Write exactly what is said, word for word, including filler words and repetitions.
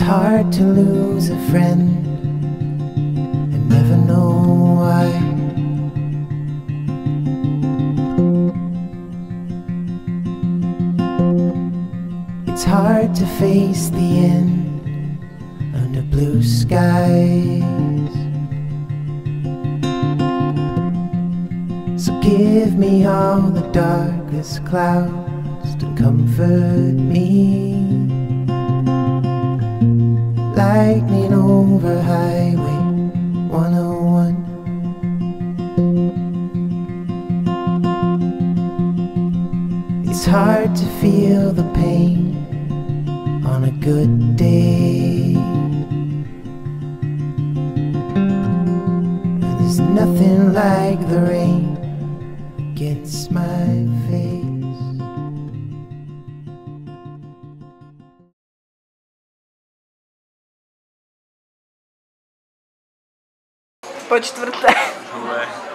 hard to lose a friend and never know why. It's hard to face the end under blue skies. So give me all the darkest clouds to comfort me. Lightning over Highway one oh one. It's hard to feel the pain on a good day, and there's nothing like the rain against my face. Po čtvrté.